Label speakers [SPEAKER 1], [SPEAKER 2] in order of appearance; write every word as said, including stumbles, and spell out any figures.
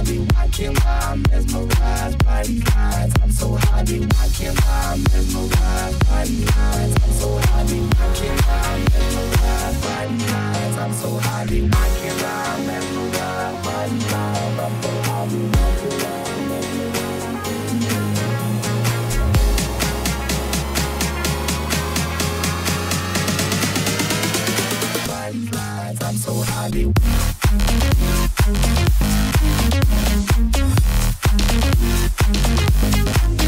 [SPEAKER 1] happy watching while I'm mesmerized by these lines. I'm so happy watching while I'm mesmerized by these lines. I'm so happy watching while I'm mesmerized by these lines. I'm so happy watching while I'm mesmerized by these lines. I'm so happy watching while I'm mesmerized by these lines. I'm so happy. We'll be right